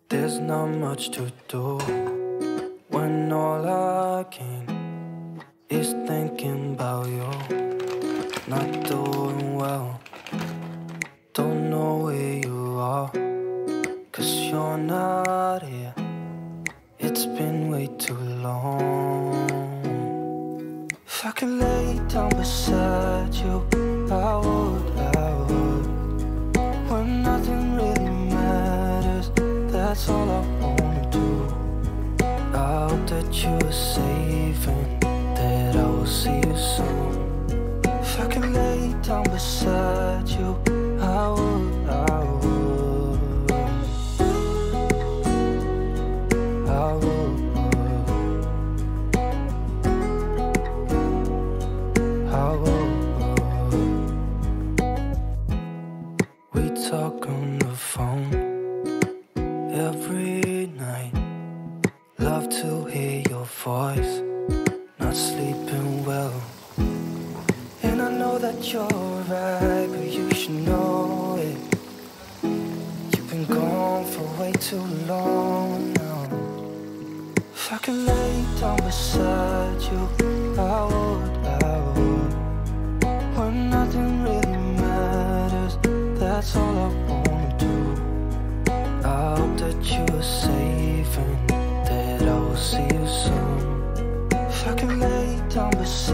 There's not much to do when all I can is thinking about you. Not doing well, don't know where you are, 'cause you're not here. It's been way too long. If I could lay down beside you, I would. When nothing really matters, that's all I wanna do. I hope that you are safe and that I will see you soon. If I could lay down beside you, I would. We talk on the phone every night. Love to hear your voice. Not sleeping well, and I know that you're right, but you should know it. You've been gone for way too long now. If I could lay down beside you, I would. When nothing really matters, that's all I wanna do. I hope that you are safe and that I will see you soon. If I can lay down beside